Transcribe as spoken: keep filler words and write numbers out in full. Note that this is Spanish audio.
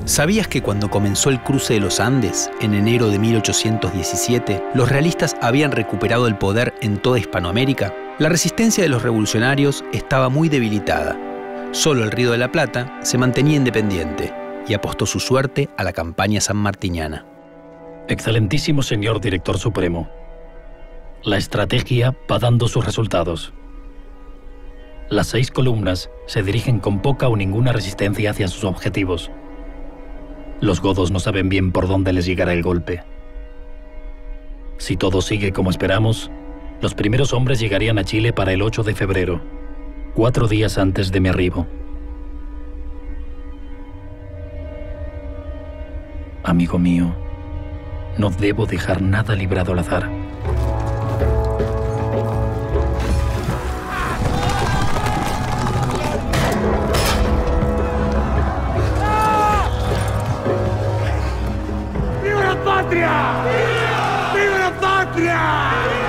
¿Sabías que cuando comenzó el cruce de los Andes, en enero de mil ochocientos diecisiete, los realistas habían recuperado el poder en toda Hispanoamérica? La resistencia de los revolucionarios estaba muy debilitada. Solo el Río de la Plata se mantenía independiente y apostó su suerte a la campaña sanmartiniana. Excelentísimo señor Director Supremo, la estrategia va dando sus resultados. Las seis columnas se dirigen con poca o ninguna resistencia hacia sus objetivos. Los godos no saben bien por dónde les llegará el golpe. Si todo sigue como esperamos, los primeros hombres llegarían a Chile para el ocho de febrero, cuatro días antes de mi arribo. Amigo mío, no debo dejar nada librado al azar. ¡Viva la patria! ¡Viva la patria!